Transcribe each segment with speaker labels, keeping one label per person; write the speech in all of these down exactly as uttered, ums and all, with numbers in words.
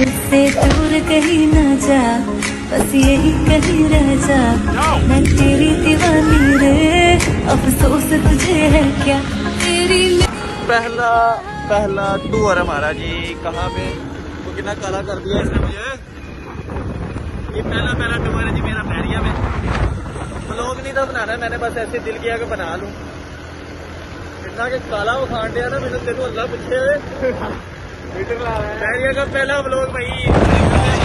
Speaker 1: उससे दूर कहीं ना जा, बस यही कहीं रह जा। मैं तेरी दीवानी रे, अफसोस तुझे है क्या तेरी।
Speaker 2: पहला पहला टूर हमारा जी। कहाँ पे तो कितना काला कर दिया इसने मुझे। ये पहला पहला टूर है जी मेरा बैरिया में। व्लॉग नहीं था बनाना, मैंने बस ऐसे दिल किया कि बना लूं। इतना के काला वो खान दिया ना मैंने, तेनों अल्लाह पूछे बैरिया का पहला व्लॉग भाई।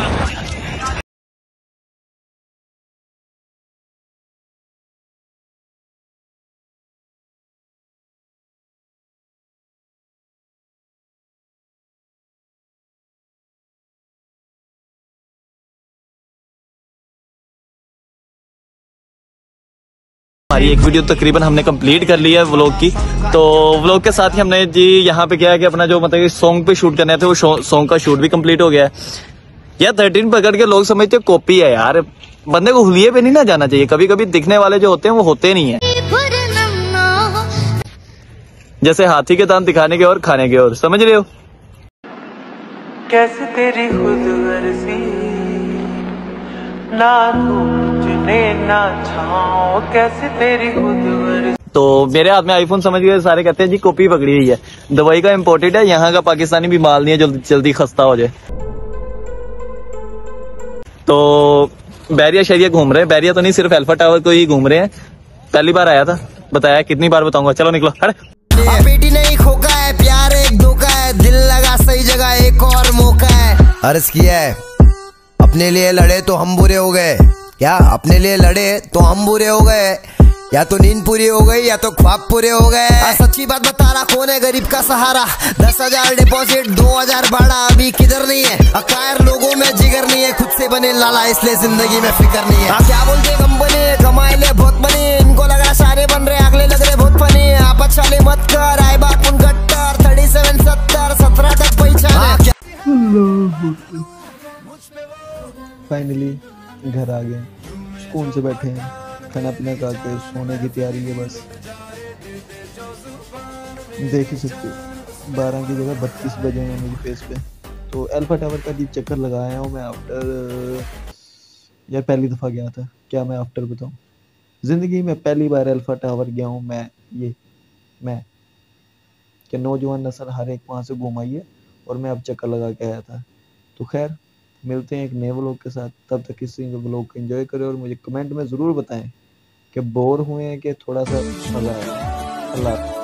Speaker 2: हमारी एक वीडियो तकरीबन हमने कंप्लीट कर ली है व्लॉग की। तो व्लॉग के साथ ही हमने जी यहाँ पे क्या है कि अपना जो मतलब सॉन्ग पे शूट करने थे वो सॉन्ग का शूट भी कंप्लीट हो गया है। यार थर्टीन पकड़ के लोग समझते कॉपी है यार, बंदे को हुलिये पे नहीं ना जाना चाहिए। कभी कभी दिखने वाले जो होते हैं वो होते नहीं है। जैसे हाथी के दांत दिखाने के और खाने के और, समझ रहे हो।
Speaker 3: कैसे तेरी खुद गर्जी ना तुझने ना छाओ, कैसे तेरी खुद गर्जी।
Speaker 2: तो मेरे हाथ में आईफोन समझ गए सारे, कहते हैं जी कॉपी पकड़ी हुई है। दवाई का इम्पोर्टेड है, यहाँ का पाकिस्तानी भी माल नहीं है जल्दी जल्दी खस्ता हो जाए। तो बैरिया शहरिया घूम रहे हैं, बैरिया तो नहीं सिर्फ अल्फा टावर को ही घूम रहे हैं। पहली बार आया था, बताया कितनी बार बताऊंगा। चलो निकलो। अरे
Speaker 4: बेटी नहीं खोका है, प्यार एक धोखा है, दिल लगा सही जगह एक और मौका है। अर्ज किया है अपने लिए लड़े तो हम बुरे हो गए, क्या अपने लिए लड़े तो हम बुरे हो गए। या तो नींद पूरी हो गई या तो ख्वाब पूरे हो गए। सच्ची बात बता रहा, कौन है गरीब का सहारा। दस हजार डिपॉजिट दो हजार भाड़ा, अभी किधर नहीं है। अकायर लोगों में जिगर नहीं है, खुद से बने लाला इसलिए जिंदगी में फिक्र नहीं है। क्या बोलते कंपनी कमाए ले बहुत बनी, इनको लग रहा सारे बन रहे अगले लग रहे बहुत फनी। आपत शाली मत कर आए बाप उन गट्टर, थर्टी सेवन सत्तर सत्रह तक पहचान।
Speaker 2: फाइनली घर आ गए, सुकून से बैठे हैं, खाना पीना खा के सोने की तैयारी है बस। देख ही सकते बारह की जगह बत्तीस बजे हैं मेरी फेस पे। तो अल्फा टावर का भी चक्कर लगाया हूँ मैं आफ्टर, यार पहली दफ़ा गया था। क्या मैं आफ्टर बताऊँ, ज़िंदगी में पहली बार अल्फा टावर गया हूँ मैं। ये मैं कि नौजवान नस्ल हर एक वहाँ से घूम आई है और मैं अब चक्कर लगा के आया था। तो खैर मिलते हैं एक नए व्लॉग के साथ, तब तक इस व्लॉग को एंजॉय करें और मुझे कमेंट में ज़रूर बताएं कि बोर हुए हैं कि थोड़ा सा मज़ा आया। अल्लाह।